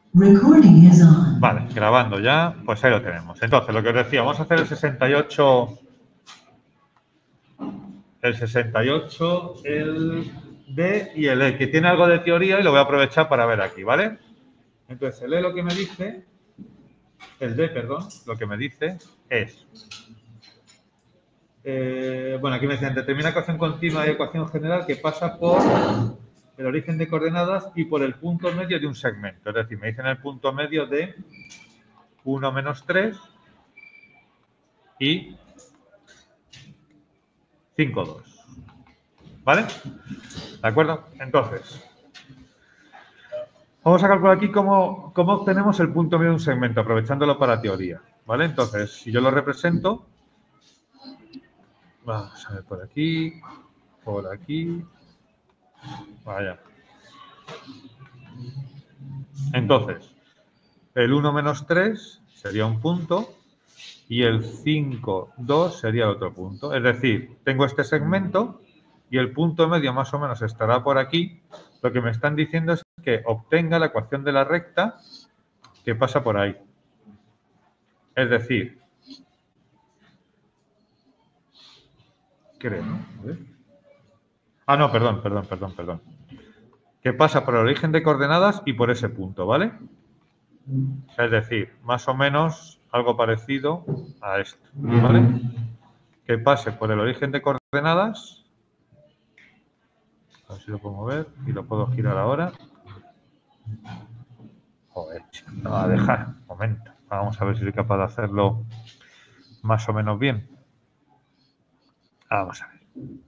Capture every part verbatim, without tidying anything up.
Recording is on. Vale, grabando ya, pues ahí lo tenemos. Entonces, lo que os decía, vamos a hacer el sesenta y ocho, el sesenta y ocho, el D y el E, que tiene algo de teoría y lo voy a aprovechar para ver aquí, ¿vale? Entonces, el E lo que me dice, el D, perdón, lo que me dice es, eh, bueno, aquí me dicen, determina ecuación continua y ecuación general que pasa por el origen de coordenadas y por el punto medio de un segmento. Es decir, me dicen el punto medio de uno menos tres y cinco, dos. ¿Vale? ¿De acuerdo? Entonces, vamos a calcular aquí cómo, cómo obtenemos el punto medio de un segmento, aprovechándolo para teoría. ¿Vale? Entonces, si yo lo represento, vamos a ver por aquí, por aquí, vaya. Entonces, el uno menos tres sería un punto y el cinco, dos sería el otro punto. Es decir, tengo este segmento y el punto medio más o menos estará por aquí. Lo que me están diciendo es que obtenga la ecuación de la recta que pasa por ahí. Es decir, creo, ¿no? A ver. Ah, no, perdón, perdón, perdón, perdón. Que pasa por el origen de coordenadas y por ese punto, ¿vale? Es decir, más o menos algo parecido a esto, ¿vale? Que pase por el origen de coordenadas. A ver si lo puedo mover y lo puedo girar ahora. Joder, no va a dejar. Un momento. Vamos a ver si soy capaz de hacerlo más o menos bien. Vamos a ver.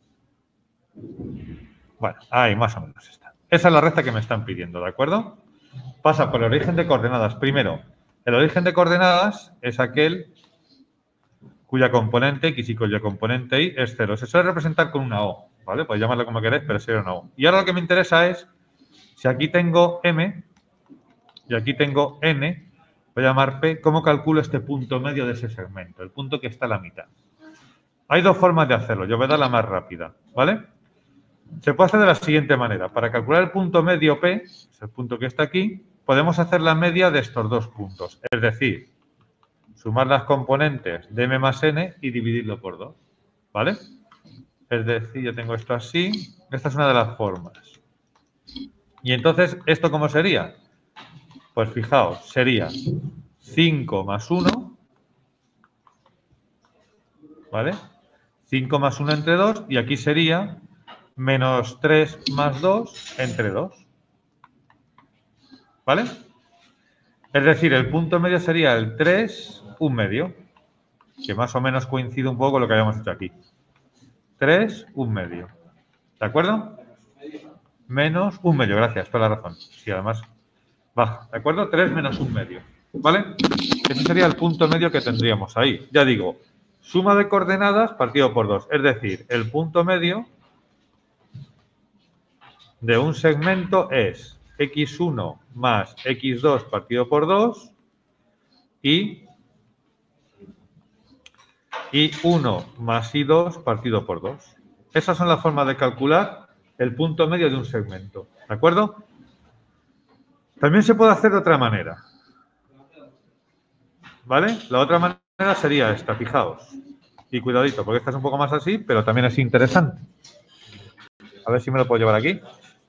Bueno, ahí más o menos está. Esa es la recta que me están pidiendo, ¿de acuerdo? Pasa por el origen de coordenadas. Primero, el origen de coordenadas es aquel cuya componente X y cuya componente Y es cero. Se suele representar con una O, ¿vale? Podéis llamarlo como queréis, pero sería una O. Y ahora lo que me interesa es, si aquí tengo M y aquí tengo N, voy a llamar P, ¿cómo calculo este punto medio de ese segmento? El punto que está a la mitad. Hay dos formas de hacerlo. Yo voy a dar la más rápida, ¿vale? Se puede hacer de la siguiente manera. Para calcular el punto medio P, es el punto que está aquí, podemos hacer la media de estos dos puntos. Es decir, sumar las componentes de M más N y dividirlo por dos, ¿vale? Es decir, yo tengo esto así. Esta es una de las formas. Y entonces, ¿esto cómo sería? Pues fijaos, sería cinco más uno, ¿vale? cinco más uno entre dos y aquí sería menos tres más dos entre dos, ¿vale? Es decir, el punto medio sería el tres, un medio, que más o menos coincide un poco con lo que habíamos hecho aquí. tres, un medio. ¿De acuerdo? Menos un medio, gracias, por la razón. Sí, además, baja. ¿De acuerdo? tres menos un medio. ¿Vale? Ese sería el punto medio que tendríamos ahí. Ya digo, suma de coordenadas partido por dos. Es decir, el punto medio de un segmento es equis uno más equis dos partido por dos y y uno más i dos partido por dos. Esas son las formas de calcular el punto medio de un segmento. ¿De acuerdo? También se puede hacer de otra manera. ¿Vale? La otra manera sería esta, fijaos. Y cuidadito, porque esta es un poco más así, pero también es interesante. A ver si me lo puedo llevar aquí.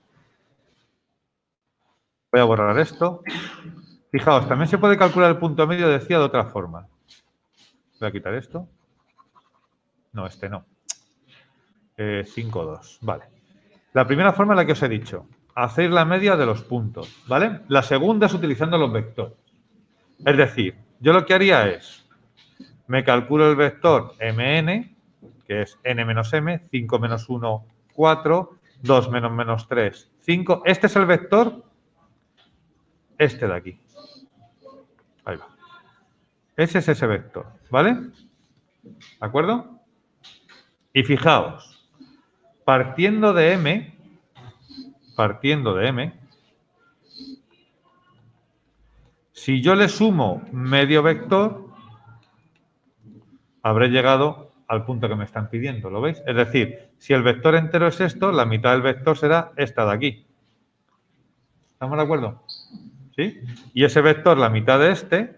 Voy a borrar esto. Fijaos, también se puede calcular el punto medio, decía, de otra forma. Voy a quitar esto. No, este no. Eh, cinco, dos. Vale. La primera forma es la que os he dicho. Hacer la media de los puntos. ¿Vale? La segunda es utilizando los vectores. Es decir, yo lo que haría es, me calculo el vector mn, que es n menos m, cinco menos uno, cuatro, dos menos menos tres, cinco. Este es el vector, este de aquí. Ahí va. Ese es ese vector, ¿vale? ¿De acuerdo? Y fijaos, partiendo de m, partiendo de m, si yo le sumo medio vector, habré llegado al punto que me están pidiendo, ¿lo veis? Es decir, si el vector entero es esto, la mitad del vector será esta de aquí. ¿Estamos de acuerdo? ¿Sí? Y ese vector, la mitad de este,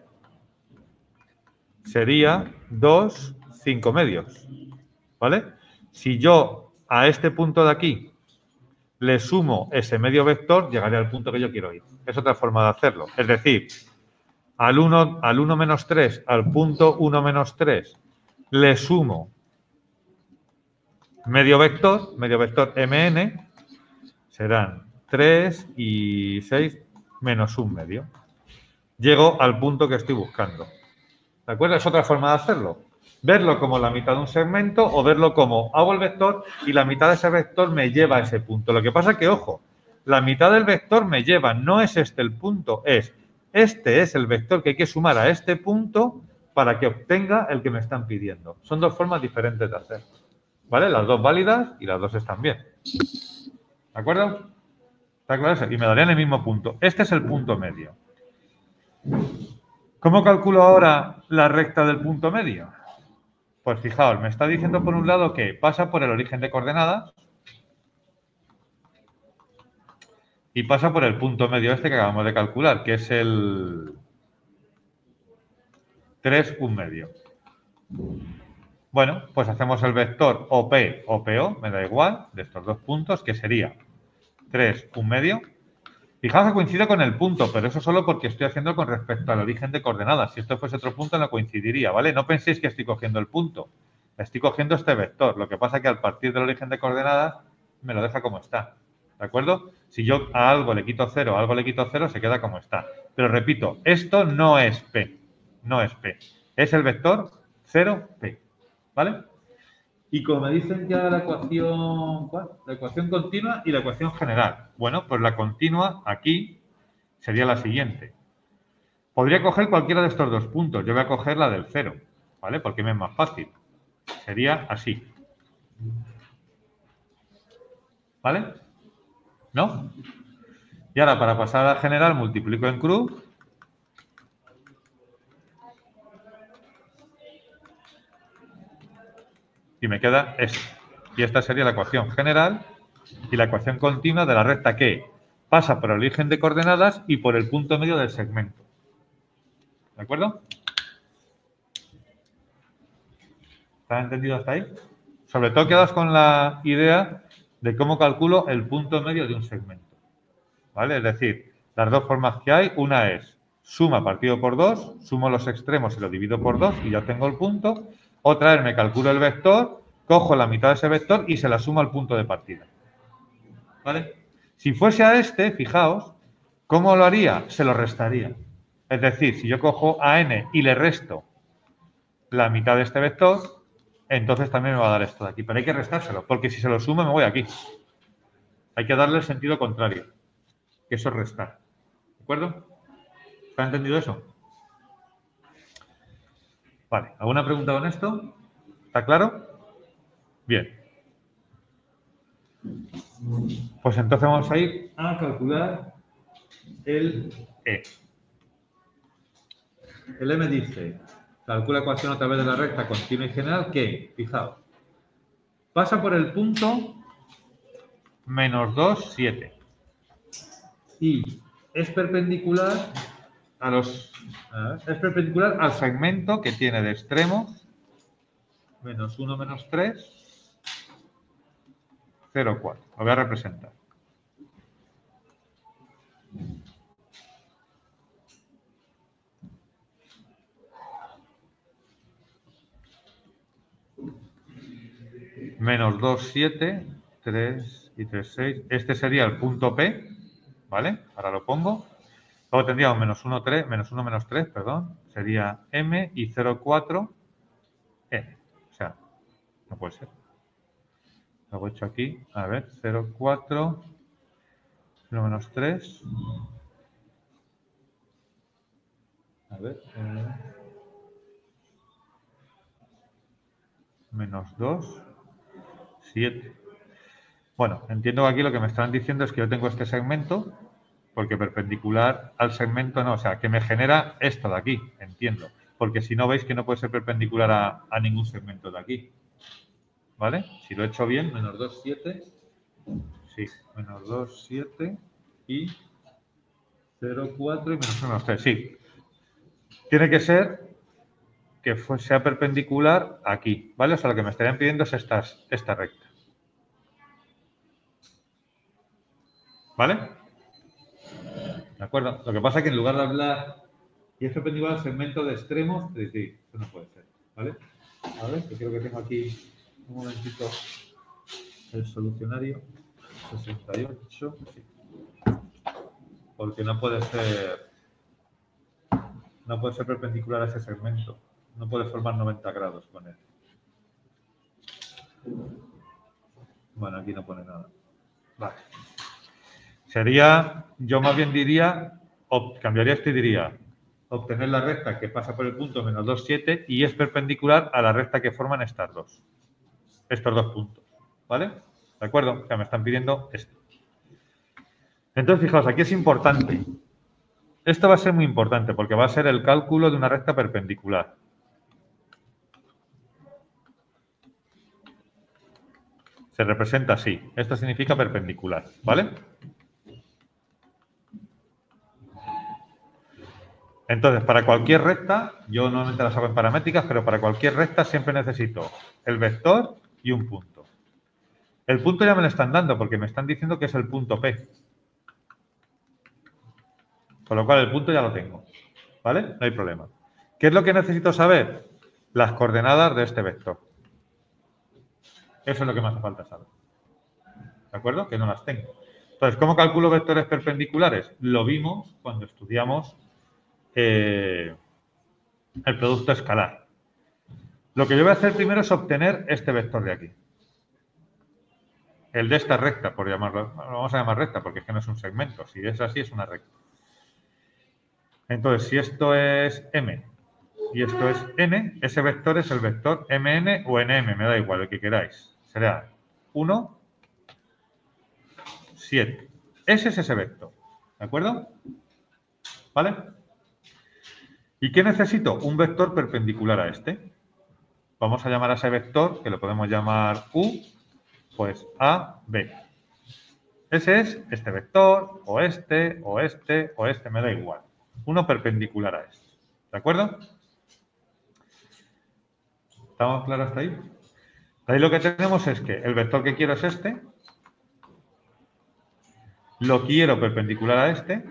sería dos, cinco medios. ¿Vale? Si yo a este punto de aquí le sumo ese medio vector, llegaré al punto que yo quiero ir. Es otra forma de hacerlo. Es decir, al uno, al uno menos tres, al punto uno menos tres, le sumo medio vector, medio vector mn, serán tres y seis menos un medio. Llego al punto que estoy buscando. ¿De acuerdo? Es otra forma de hacerlo. Verlo como la mitad de un segmento o verlo como hago el vector y la mitad de ese vector me lleva a ese punto. Lo que pasa es que, ojo, la mitad del vector me lleva, no es este el punto, es este es el vector que hay que sumar a este punto para que obtenga el que me están pidiendo. Son dos formas diferentes de hacer. ¿Vale? Las dos válidas y las dos están bien. ¿De acuerdo? ¿Está claro eso? Y me darían el mismo punto. Este es el punto medio. ¿Cómo calculo ahora la recta del punto medio? Pues fijaos, me está diciendo por un lado que pasa por el origen de coordenadas y pasa por el punto medio este que acabamos de calcular, que es el tres, un medio. Bueno, pues hacemos el vector O P o P O, me da igual, de estos dos puntos, que sería tres, un medio. Fijaos que coincide con el punto, pero eso solo porque estoy haciendo con respecto al origen de coordenadas. Si esto fuese otro punto no coincidiría, ¿vale? No penséis que estoy cogiendo el punto. Estoy cogiendo este vector. Lo que pasa es que al partir del origen de coordenadas me lo deja como está. ¿De acuerdo? Si yo a algo le quito cero, a algo le quito cero, se queda como está. Pero repito, esto no es P. No es P. Es el vector cero, P. ¿Vale? Y como me dicen ya la ecuación, ¿cuál? La ecuación continua y la ecuación general. Bueno, pues la continua aquí sería la siguiente. Podría coger cualquiera de estos dos puntos. Yo voy a coger la del cero, ¿vale? Porque me es más fácil. Sería así. ¿Vale? ¿No? Y ahora, para pasar a la general, multiplico en cruz. Y me queda esto. Y esta sería la ecuación general y la ecuación continua de la recta que pasa por el origen de coordenadas y por el punto medio del segmento. ¿De acuerdo? ¿Está entendido hasta ahí? Sobre todo quedas con la idea de cómo calculo el punto medio de un segmento. ¿Vale? Es decir, las dos formas que hay, una es suma partido por dos, sumo los extremos y lo divido por dos y ya tengo el punto. Otra es me calculo el vector, cojo la mitad de ese vector y se la sumo al punto de partida. ¿Vale? Si fuese a este, fijaos, ¿cómo lo haría? Se lo restaría. Es decir, si yo cojo a n y le resto la mitad de este vector, entonces también me va a dar esto de aquí. Pero hay que restárselo, porque si se lo sumo me voy aquí. Hay que darle el sentido contrario, que eso es restar. ¿De acuerdo? ¿Está entendido eso? Vale, ¿alguna pregunta con esto? ¿Está claro? Bien. Pues entonces vamos a ir a calcular el E. El E me dice, calcula ecuación a través de la recta continua y general que, fijaos, pasa por el punto menos dos, siete. Y es perpendicular a los a ver, es perpendicular al segmento que tiene de extremos menos uno menos tres, cero, cuatro. Lo voy a representar. Menos dos, siete, tres y tres, seis. Este sería el punto P, ¿vale? Ahora lo pongo. Luego tendríamos menos uno, tres, menos uno, menos tres, perdón. Sería M y cero, cuatro, N. O sea, no puede ser. Lo he hecho aquí. A ver, cero, cuatro, uno menos tres. A ver. Eh, menos dos, siete. Bueno, entiendo que aquí lo que me están diciendo es que yo tengo este segmento, porque perpendicular al segmento no, o sea, que me genera esto de aquí, entiendo. Porque si no, veis que no puede ser perpendicular a, a ningún segmento de aquí. ¿Vale? Si lo he hecho bien, menos dos, siete. Sí, menos dos, siete y cero, cuatro y menos uno, menos tres. Sí. Tiene que ser que sea perpendicular aquí, ¿vale? O sea, lo que me estarían pidiendo es esta, esta recta. ¿Vale? ¿De acuerdo? Lo que pasa es que en lugar de hablar y es perpendicular al segmento de extremos, es decir, eso no puede ser, ¿vale? A ver, que creo que tengo aquí un momentito el solucionario. sesenta y ocho, sí. Porque no puede ser no puede ser perpendicular a ese segmento. No puede formar noventa grados con él. Bueno, aquí no pone nada. Vale. Sería, yo más bien diría, cambiaría esto y diría, obtener la recta que pasa por el punto menos dos, siete y es perpendicular a la recta que forman estas dos. Estos dos puntos. ¿Vale? ¿De acuerdo? O sea, me están pidiendo esto. Entonces, fijaos, aquí es importante. Esto va a ser muy importante porque va a ser el cálculo de una recta perpendicular. Se representa así. Esto significa perpendicular, ¿vale? Entonces, para cualquier recta, yo normalmente las hago en paramétricas, pero para cualquier recta siempre necesito el vector y un punto. El punto ya me lo están dando porque me están diciendo que es el punto P. Con lo cual el punto ya lo tengo. ¿Vale? No hay problema. ¿Qué es lo que necesito saber? Las coordenadas de este vector. Eso es lo que me hace falta saber. ¿De acuerdo? Que no las tengo. Entonces, ¿cómo calculo vectores perpendiculares? Lo vimos cuando estudiamos eh, el producto escalar. Lo que yo voy a hacer primero es obtener este vector de aquí. El de esta recta, por llamarlo. Lo vamos a llamar recta porque es que no es un segmento. Si es así, es una recta. Entonces, si esto es M y esto es N, ese vector es el vector M N o N M, me da igual, el que queráis. Será uno, siete. Ese es ese vector. ¿De acuerdo? ¿Vale? ¿Y qué necesito? Un vector perpendicular a este. Vamos a llamar a ese vector, que lo podemos llamar U, pues A, B. Ese es este vector, o este, o este, o este, me da igual. Uno perpendicular a este. ¿De acuerdo? ¿Estamos claros hasta ahí? Ahí lo que tenemos es que el vector que quiero es este. Lo quiero perpendicular a este.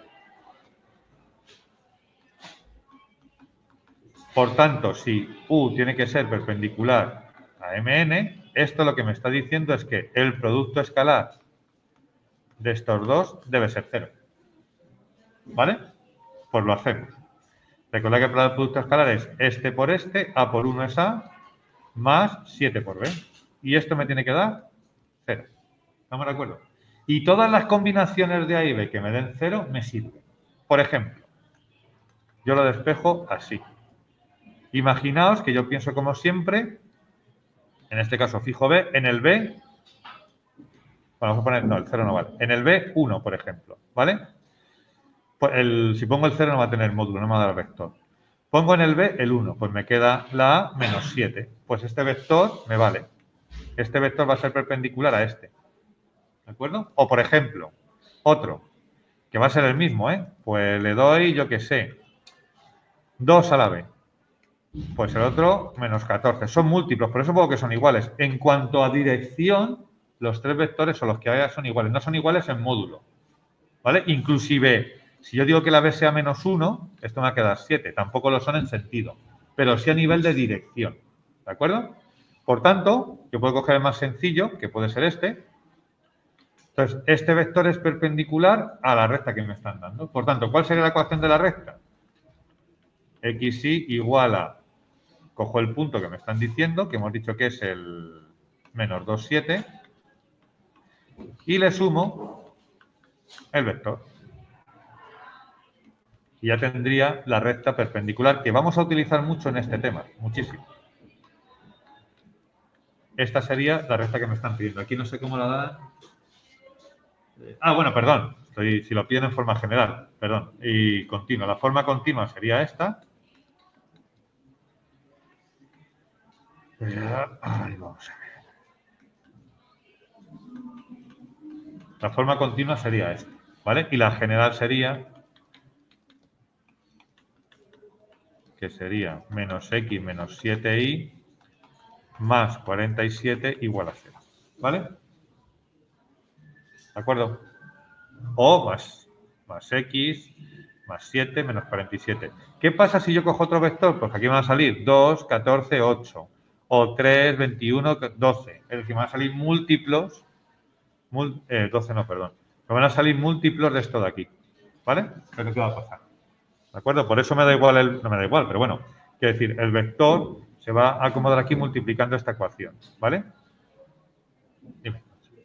Por tanto, si U tiene que ser perpendicular a M N, esto lo que me está diciendo es que el producto escalar de estos dos debe ser cero. ¿Vale? Pues lo hacemos. Recordad que el producto escalar es este por este, A por uno es A, más siete por B. Y esto me tiene que dar cero. ¿Estamos de acuerdo? Y todas las combinaciones de A y B que me den cero me sirven. Por ejemplo, yo lo despejo así. Imaginaos que yo pienso como siempre, en este caso fijo B, en el B, bueno, vamos a poner, no, el cero no vale, en el B uno, por ejemplo, ¿vale? Pues el, si pongo el cero no va a tener módulo, no me va a dar vector. Pongo en el B el uno, pues me queda la A menos siete. Pues este vector me vale. Este vector va a ser perpendicular a este. ¿De acuerdo? O, por ejemplo, otro, que va a ser el mismo, ¿eh? Pues le doy, yo qué sé, dos a la B. Pues el otro, menos catorce. Son múltiplos, por eso puedo que son iguales. En cuanto a dirección, los tres vectores o los que haya son iguales. No son iguales en módulo. ¿Vale? Inclusive, si yo digo que la B sea menos uno, esto me va a quedar siete. Tampoco lo son en sentido, pero sí a nivel de dirección. ¿De acuerdo? Por tanto, yo puedo coger el más sencillo, que puede ser este. Entonces, este vector es perpendicular a la recta que me están dando. Por tanto, ¿cuál sería la ecuación de la recta? xy igual a, cojo el punto que me están diciendo, que hemos dicho que es el menos dos, siete, y le sumo el vector. Y ya tendría la recta perpendicular, que vamos a utilizar mucho en este tema, muchísimo. Esta sería la recta que me están pidiendo. Aquí no sé cómo la dan. Ah, bueno, perdón. Estoy, si lo piden en forma general, perdón. Y continua. La forma continua sería esta. Ahí vamos a ver. La forma continua sería esta, ¿vale? Y la general sería que sería menos x menos siete y más cuarenta y siete igual a cero. ¿Vale? ¿De acuerdo? O más, más x más siete menos cuarenta y siete. ¿Qué pasa si yo cojo otro vector? Pues aquí me van a salir dos, catorce, ocho. O tres, veintiuno, doce. Es decir, me van a salir múltiplos. Mul, eh, doce no, perdón. Me van a salir múltiplos de esto de aquí. ¿Vale? Pero ¿qué va a pasar? ¿De acuerdo? Por eso me da igual el... No me da igual, pero bueno. Quiero decir, el vector se va a acomodar aquí multiplicando esta ecuación. ¿Vale? Dime.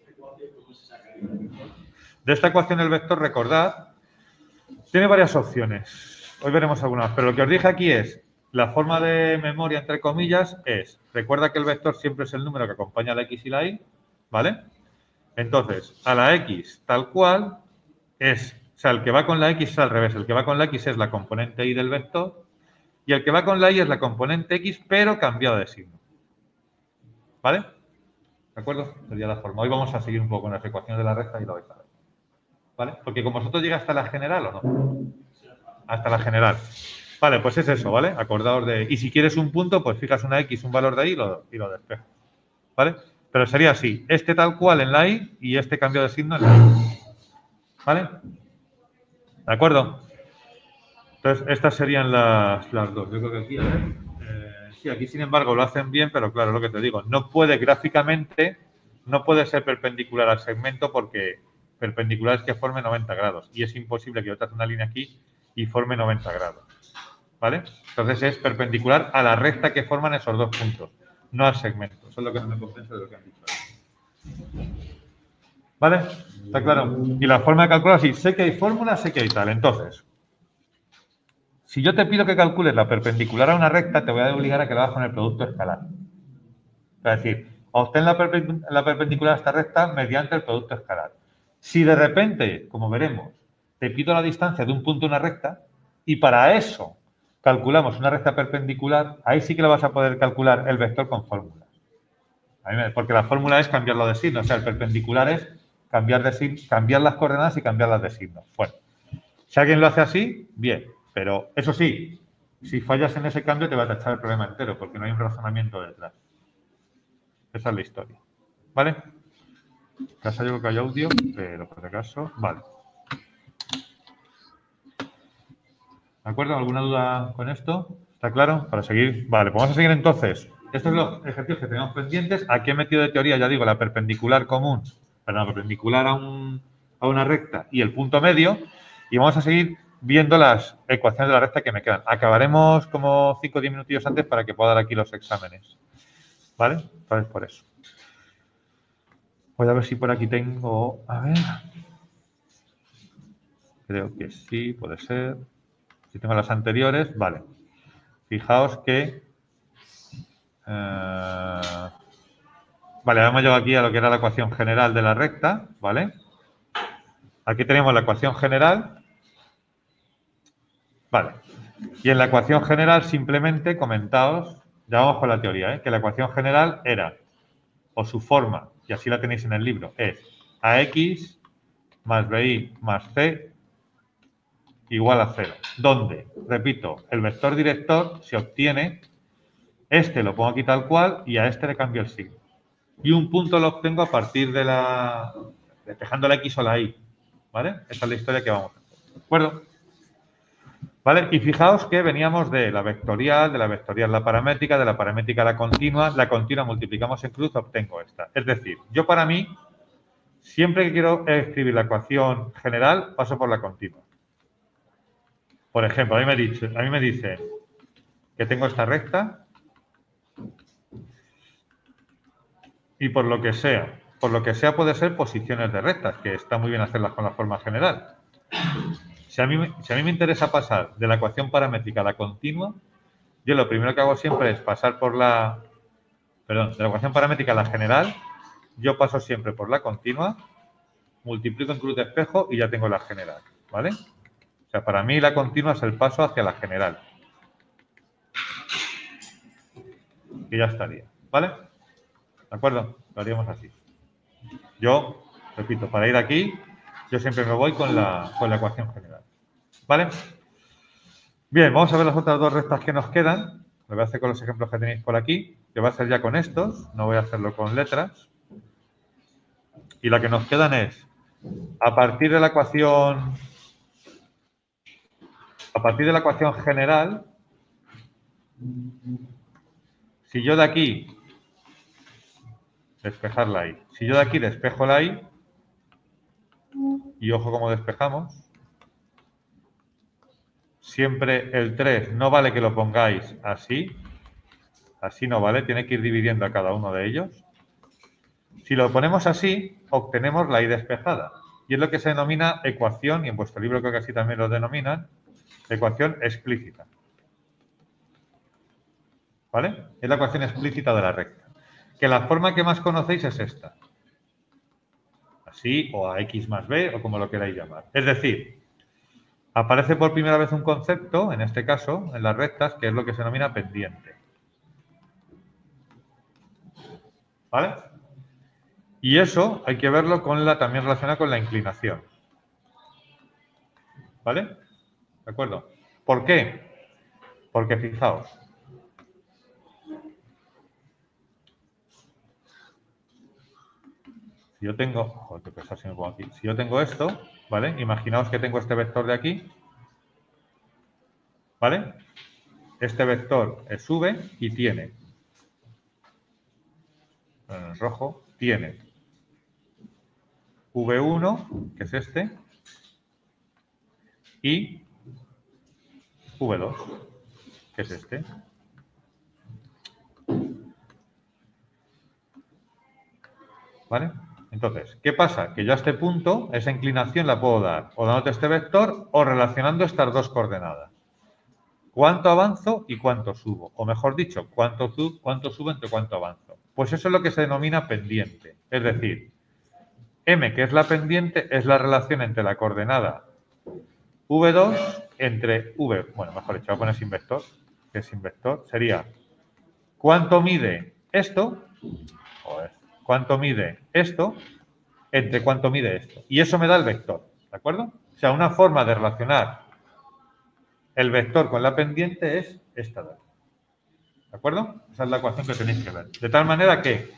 De esta ecuación el vector, recordad, tiene varias opciones. Hoy veremos algunas, pero lo que os dije aquí es, la forma de memoria, entre comillas, es, recuerda que el vector siempre es el número que acompaña a la x y la y, ¿vale? Entonces, a la x tal cual es, o sea, el que va con la x es al revés, el que va con la x es la componente y del vector y el que va con la y es la componente x, pero cambiado de signo. ¿Vale? ¿De acuerdo? Sería la forma. Hoy vamos a seguir un poco con las ecuaciones de la recta y lo vais a ver. ¿Vale? Porque con vosotros llega hasta la general o no. Hasta la general. Vale, pues es eso, ¿vale? Acordaos de... Y si quieres un punto, pues fijas una x, un valor de ahí y lo, y lo despejas. ¿Vale? Pero sería así. Este tal cual en la y y este cambio de signo en la y. ¿Vale? ¿De acuerdo? Entonces, estas serían las, las dos. Yo creo que aquí, a ver... Eh, sí, aquí, sin embargo, lo hacen bien, pero claro, lo que te digo, no puede gráficamente, no puede ser perpendicular al segmento porque perpendicular es que forme noventa grados. Y es imposible que yo trace una línea aquí y forme noventa grados. ¿Vale? Entonces es perpendicular a la recta que forman esos dos puntos, no al segmento. Eso es lo que no me compensa de lo que han dicho ahí. ¿Vale? ¿Está claro? Y la forma de calcular, sí, sé que hay fórmulas, sé que hay tal. Entonces, si yo te pido que calcules la perpendicular a una recta, te voy a obligar a que lo hagas con el producto escalar. Es decir, obtén la, perpendic la perpendicular a esta recta mediante el producto escalar. Si de repente, como veremos, te pido la distancia de un punto a una recta, y para eso calculamos una recta perpendicular, ahí sí que lo vas a poder calcular el vector con fórmulas. Porque la fórmula es cambiarlo de signo, o sea, el perpendicular es cambiar, de signo, cambiar las coordenadas y cambiarlas de signo. Bueno, si alguien lo hace así, bien, pero eso sí, si fallas en ese cambio te va a tachar el problema entero, porque no hay un razonamiento detrás. Esa es la historia. ¿Vale? En casa yo creo que hay audio, pero por acaso, vale. ¿De acuerdo? ¿Alguna duda con esto? ¿Está claro? Para seguir. Vale, pues vamos a seguir entonces. Estos son los ejercicios que tenemos pendientes. Aquí he metido de teoría, ya digo, la perpendicular común, perdón, perpendicular a, un, a una recta y el punto medio. Y vamos a seguir viendo las ecuaciones de la recta que me quedan. Acabaremos como cinco o diez minutillos antes para que pueda dar aquí los exámenes. ¿Vale? Entonces, por eso. Voy a ver si por aquí tengo... A ver... Creo que sí, puede ser... Si tengo las anteriores, vale. Fijaos que... Eh, vale, hemos llegado aquí a lo que era la ecuación general de la recta, ¿vale? Aquí tenemos la ecuación general. Vale. Y en la ecuación general simplemente comentaos, ya vamos con la teoría, ¿eh? Que la ecuación general era, o su forma, y así la tenéis en el libro, es ax más bi más c igual a cero. Donde, repito, el vector director se obtiene, este lo pongo aquí tal cual y a este le cambio el signo. Y un punto lo obtengo a partir de la... despejando la x o la y. ¿Vale? Esa es la historia que vamos a hacer. ¿De acuerdo? ¿Vale? Y fijaos que veníamos de la vectorial, de la vectorial la paramétrica, de la paramétrica la continua, la continua multiplicamos en cruz, obtengo esta. Es decir, yo para mí, siempre que quiero escribir la ecuación general, paso por la continua. Por ejemplo, a mí me dice, a mí me dice que tengo esta recta y por lo que sea, por lo que sea puede ser posiciones de rectas, que está muy bien hacerlas con la forma general. Si a mí, si a mí me interesa pasar de la ecuación paramétrica a la continua, yo lo primero que hago siempre es pasar por la... Perdón, de la ecuación paramétrica a la general, yo paso siempre por la continua, multiplico en cruz de espejo y ya tengo la general, ¿vale? O sea, para mí la continua es el paso hacia la general. Y ya estaría, ¿vale? ¿De acuerdo? Lo haríamos así. Yo, repito, para ir aquí, yo siempre me voy con la, con la ecuación general. ¿Vale? Bien, vamos a ver las otras dos rectas que nos quedan. Lo voy a hacer con los ejemplos que tenéis por aquí, que va a ser ya con estos, no voy a hacerlo con letras. Y la que nos quedan es, a partir de la ecuación, a partir de la ecuación general, si yo de aquí, despejar la y, si yo de aquí despejo la y, y ojo cómo despejamos, siempre el tres no vale que lo pongáis así, así no vale, tiene que ir dividiendo a cada uno de ellos. Si lo ponemos así, obtenemos la y despejada. Y es lo que se denomina ecuación, y en vuestro libro creo que así también lo denominan, ecuación explícita. ¿Vale? Es la ecuación explícita de la recta. Que la forma que más conocéis es esta. Así, o a x más b, o como lo queráis llamar. Es decir, aparece por primera vez un concepto, en este caso, en las rectas, que es lo que se denomina pendiente. ¿Vale? Y eso hay que verlo con la, también relacionado con la inclinación. ¿Vale? ¿De acuerdo? ¿Por qué? Porque fijaos. Si yo tengo, joder, qué pesado si me pongo aquí. Si yo tengo esto, ¿vale? Imaginaos que tengo este vector de aquí, ¿vale? Este vector es v y tiene, en rojo, tiene v uno, que es este, y v dos, que es este. ¿Vale? Entonces, ¿qué pasa? Que yo a este punto, esa inclinación la puedo dar o dándote este vector o relacionando estas dos coordenadas. ¿Cuánto avanzo y cuánto subo? O mejor dicho, ¿cuánto, sub, cuánto subo entre cuánto avanzo? Pues eso es lo que se denomina pendiente. Es decir, m, que es la pendiente, es la relación entre la coordenada v dos entre v, bueno, mejor dicho, voy a poner sin vector, que sin vector, sería ¿cuánto mide esto? Joder, ¿cuánto mide esto? Entre cuánto mide esto. Y eso me da el vector, ¿de acuerdo? O sea, una forma de relacionar el vector con la pendiente es esta de aquí. ¿De acuerdo? Esa es la ecuación que tenéis que ver. De tal manera que,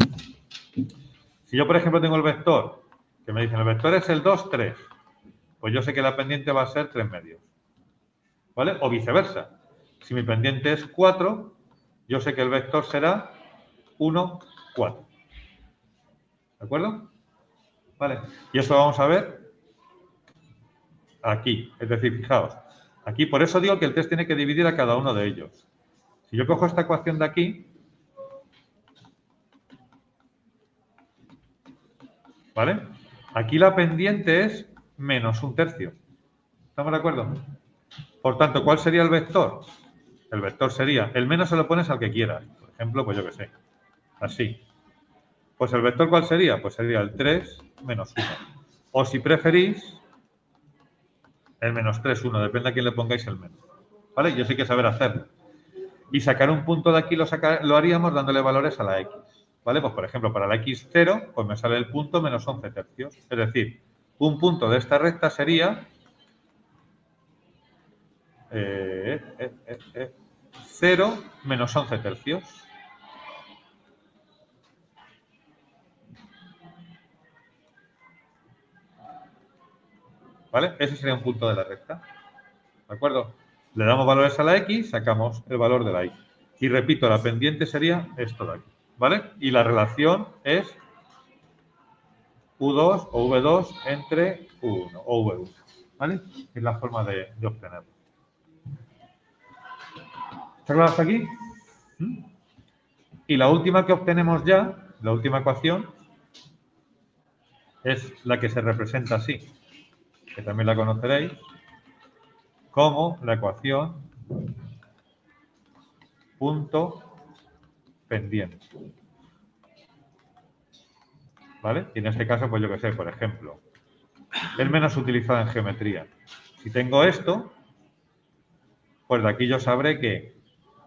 si yo, por ejemplo, tengo el vector, que me dicen el vector es el dos, tres, pues yo sé que la pendiente va a ser tres medios. ¿Vale? O viceversa. Si mi pendiente es cuatro, yo sé que el vector será uno, cuatro. ¿De acuerdo? Vale. Y eso lo vamos a ver aquí. Es decir, fijaos, aquí por eso digo que el test tiene que dividir a cada uno de ellos. Si yo cojo esta ecuación de aquí, ¿vale? Aquí la pendiente es menos un tercio. ¿Estamos de acuerdo? Por tanto, ¿cuál sería el vector? El vector sería, el menos se lo pones al que quieras. Por ejemplo, pues yo qué sé, así. Pues el vector, ¿cuál sería? Pues sería el tres menos uno. O si preferís, el menos tres, uno. Depende a quién le pongáis el menos. ¿Vale? Y eso hay que saber hacerlo. Y sacar un punto de aquí lo, saca, lo haríamos dándole valores a la x. ¿Vale? Pues por ejemplo, para la x cero, pues me sale el punto menos once tercios. Es decir, un punto de esta recta sería eh, eh, eh, eh, cero menos once tercios. ¿Vale? Ese sería un punto de la recta. ¿De acuerdo? Le damos valores a la x, sacamos el valor de la y. Y repito, la pendiente sería esto de aquí. ¿Vale? Y la relación es u dos o v dos entre u uno o v uno. ¿Vale? Es la forma de, de obtenerlo. ¿Está claro hasta aquí? ¿Mm? Y la última que obtenemos ya, la última ecuación, es la que se representa así, que también la conoceréis, como la ecuación punto pendiente. ¿Vale? Y en este caso, pues yo que sé, por ejemplo, es menos utilizada en geometría. Si tengo esto, pues de aquí yo sabré que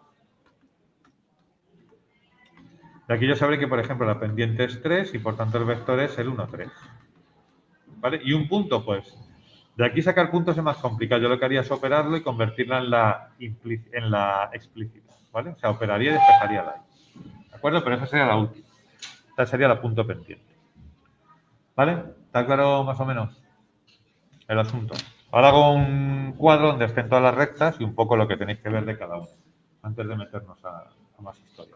de aquí yo sabré que, por ejemplo, la pendiente es tres y por tanto el vector es el uno, tres. ¿Vale? Y un punto, pues, De aquí sacar puntos es más complicado. Yo lo que haría es operarlo y convertirla en la, en la explícita, ¿vale? O sea, operaría y despejaría la i. ¿De acuerdo? Pero esa sería la última. Esta sería la punto pendiente. ¿Vale? ¿Está claro más o menos el asunto? Ahora hago un cuadro donde estén todas las rectas y un poco lo que tenéis que ver de cada uno, antes de meternos a, a más historia.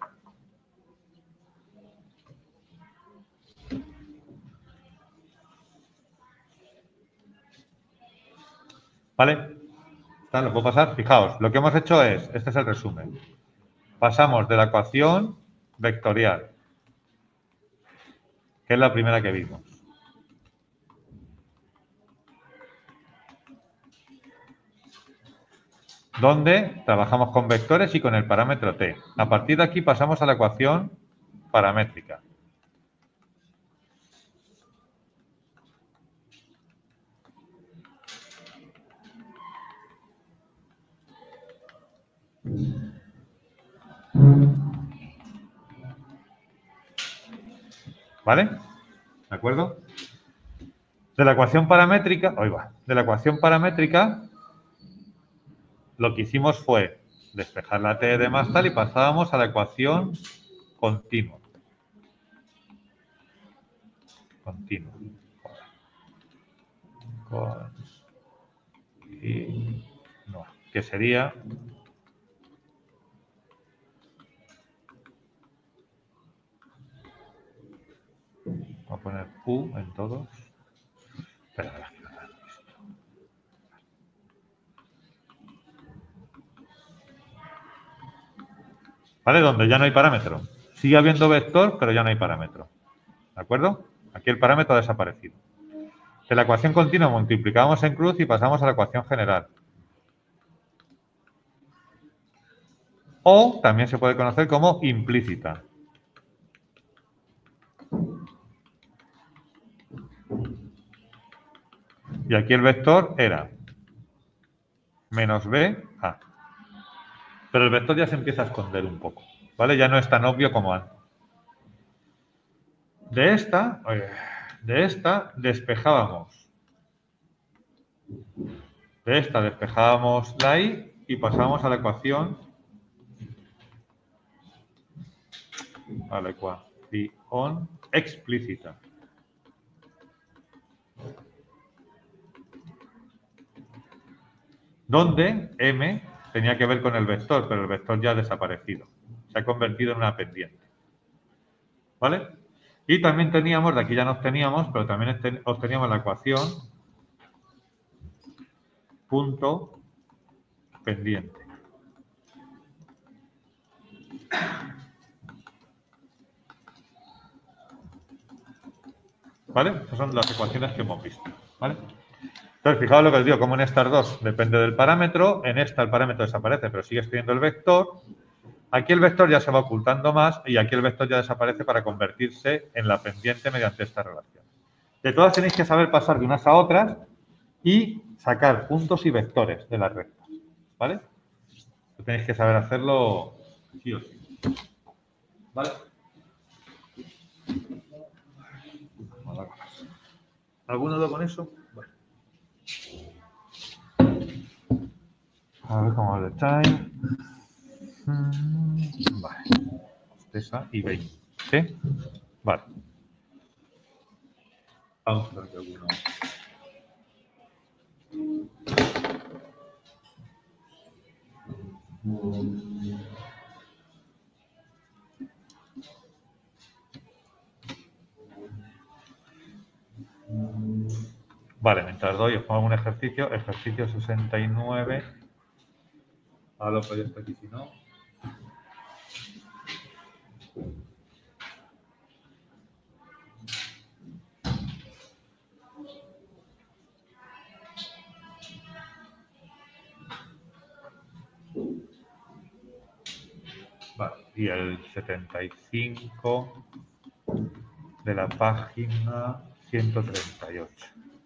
¿Vale? ¿Está? ¿Lo puedo pasar? Fijaos, lo que hemos hecho es, este es el resumen. Pasamos de la ecuación vectorial, que es la primera que vimos. Donde trabajamos con vectores y con el parámetro t. A partir de aquí pasamos a la ecuación paramétrica. ¿Vale? ¿De acuerdo? De la ecuación paramétrica, ahí va, de la ecuación paramétrica, lo que hicimos fue despejar la t de más tal y pasábamos a la ecuación continua. Continua. Continua. Que sería voy a poner Q en todos. Espera, ¿vale? Donde ya no hay parámetro. Sigue habiendo vector, pero ya no hay parámetro. ¿De acuerdo? Aquí el parámetro ha desaparecido. De la ecuación continua multiplicamos en cruz y pasamos a la ecuación general. O también se puede conocer como implícita. Y aquí el vector era menos b, a. Pero el vector ya se empieza a esconder un poco, ¿vale? Ya no es tan obvio como antes. De esta, de esta despejábamos. De esta despejábamos la i y pasábamos a la ecuación, a la ecuación explícita. Donde m tenía que ver con el vector, pero el vector ya ha desaparecido. Se ha convertido en una pendiente. ¿Vale? Y también teníamos, de aquí ya no obteníamos, pero también obteníamos la ecuación punto pendiente. ¿Vale? Esas son las ecuaciones que hemos visto. ¿Vale? Entonces, fijaos lo que os digo, como en estas dos depende del parámetro, en esta el parámetro desaparece, pero sigue teniendo el vector. Aquí el vector ya se va ocultando más y aquí el vector ya desaparece para convertirse en la pendiente mediante esta relación. De todas tenéis que saber pasar de unas a otras y sacar puntos y vectores de las rectas. ¿Vale? Tenéis que saber hacerlo sí o sí. ¿Vale? ¿Alguna duda con eso? Bueno. A ver cómo es el time. Vale. Esa y veinte. ¿Sí? Vale. Vamos a ver que alguno. Vale, mientras doy, os pongo un ejercicio. Ejercicio sesenta y nueve. Ahora lo podéis aquí si no. Vale, y el setenta y cinco de la página ciento treinta y ocho.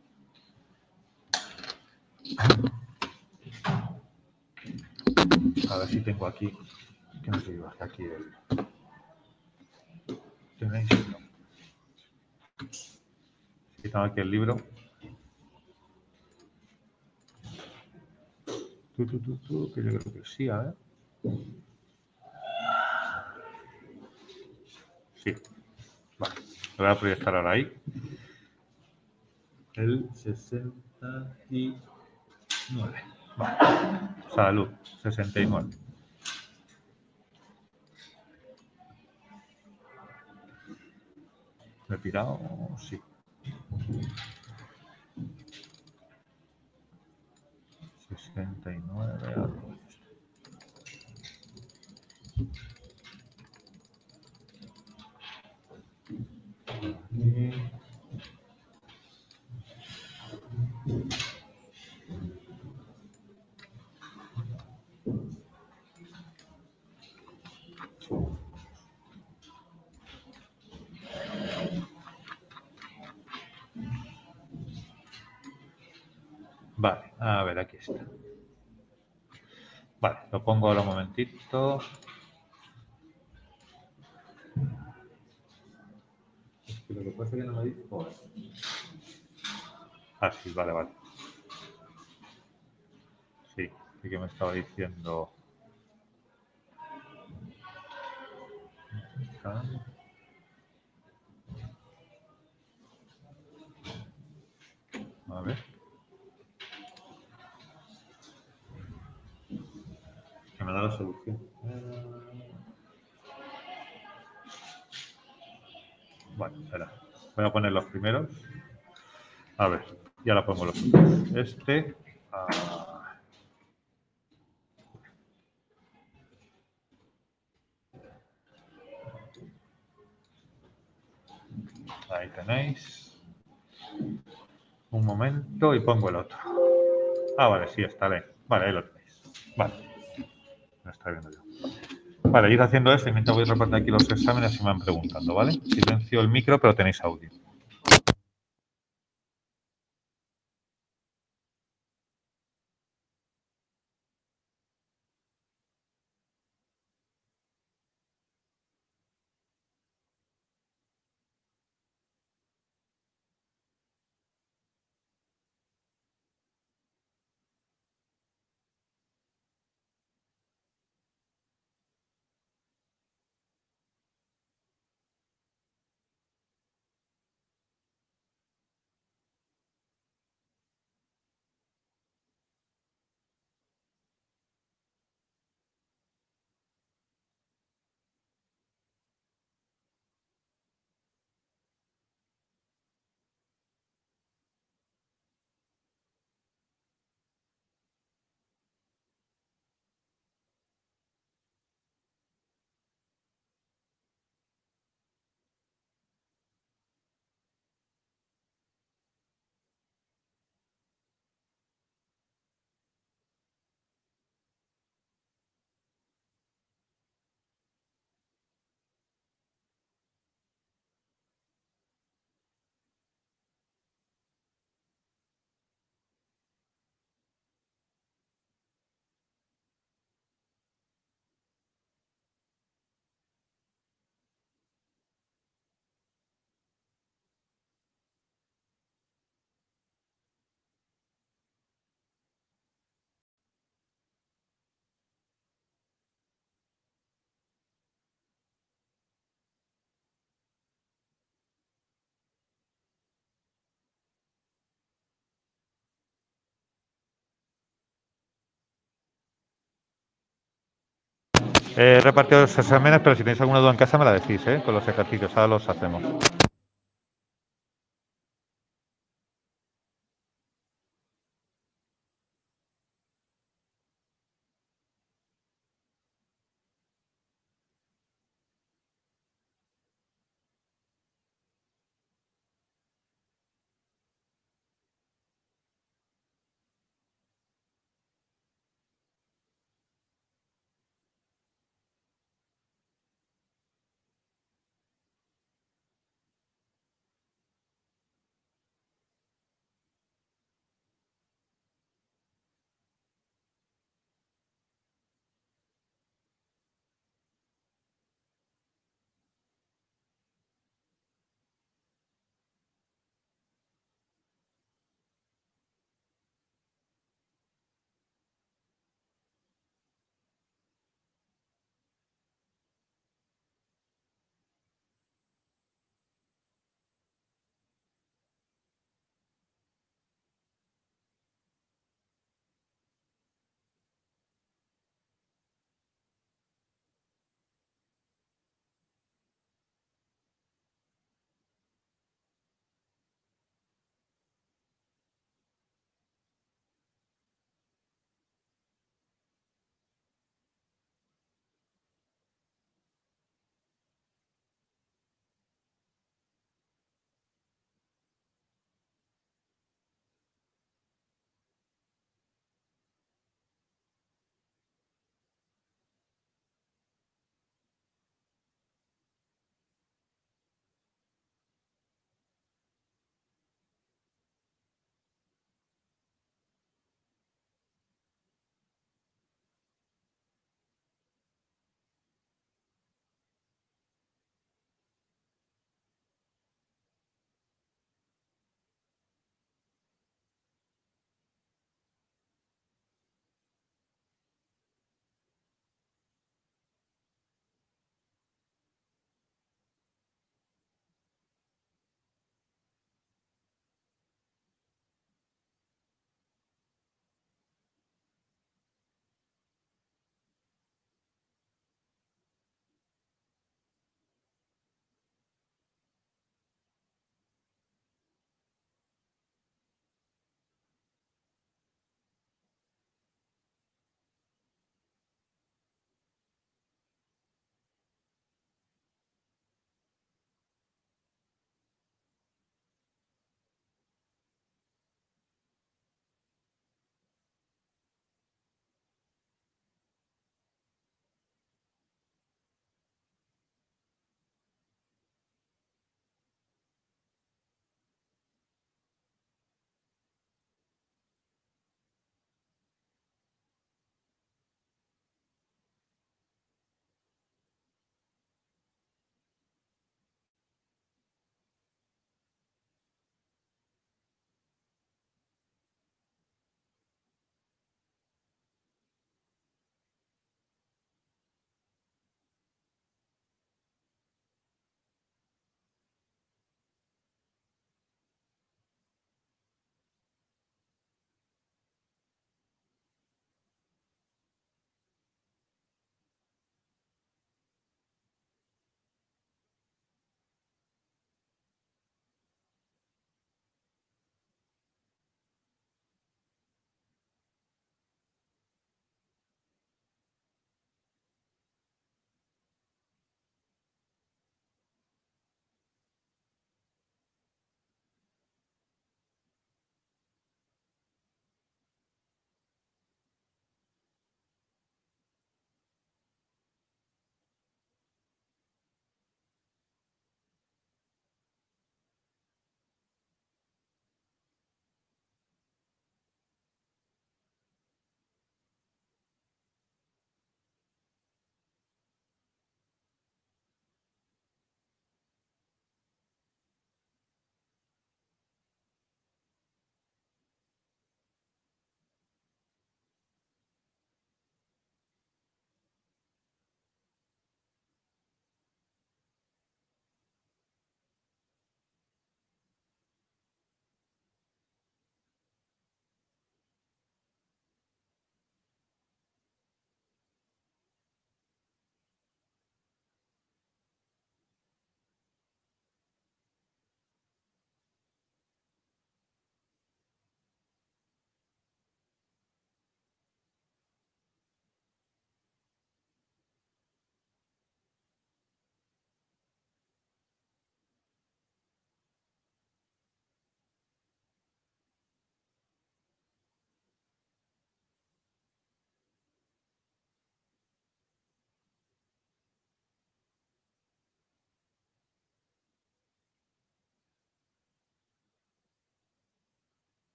A ver si tengo aquí. Que no sé si baja aquí el. ¿Tenéis? No. Si tengo aquí el libro. Tú, tú, tú, tú, que yo creo que sí, a ver. Sí. Vale. Lo voy a proyectar ahora ahí. El sesenta y nueve. Vale. Salud. sesenta y nueve. ¿Me he pirado? Sí. sesenta y nueve. Aquí. Vale, a ver, aquí está. Vale, lo pongo ahora un momentito. Es que lo que pasa es que no me dice. Ah, sí, vale, vale. Sí, sí que me estaba diciendo. A ver. Que me da la solución. Bueno, espera. Voy a poner los primeros. A ver, ya la pongo los primeros. Este. Ah, ahí tenéis. Un momento y pongo el otro. Ah, vale, sí, está bien. Vale, ahí lo tenéis. Vale. Lo está viendo yo. Vale, ir haciendo esto y mientras voy repartiendo aquí los exámenes y me van preguntando, ¿vale? Silencio el micro, pero tenéis audio. He repartido los exámenes, pero si tenéis alguna duda en casa me la decís, ¿eh? Con los ejercicios, ahora los hacemos.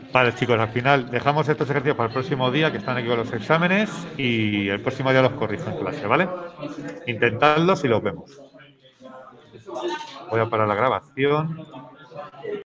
Vale, chicos, al final dejamos estos ejercicios para el próximo día, que están aquí con los exámenes, y el próximo día los corrijo en clase, ¿vale? Intentadlos y los vemos. Voy a parar la grabación.